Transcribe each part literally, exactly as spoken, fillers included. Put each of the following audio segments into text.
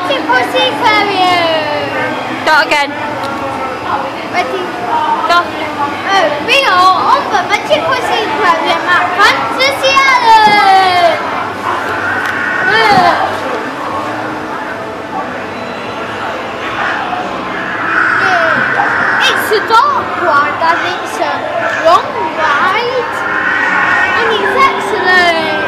magical seaquarium. Start again. Ready? Go. Oh, we are on the magical seaquarium at Fantasy Island. Uh. It's a dark ride and it's a long ride and it's excellent.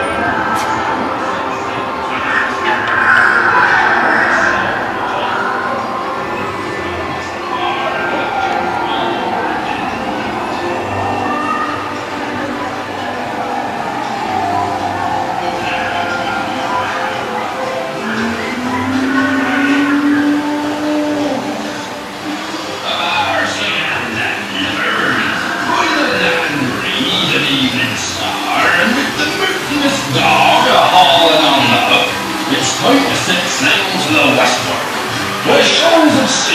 It's time to set sail to the westward, where shores of sea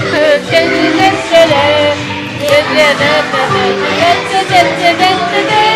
Da da da da da da da da da da.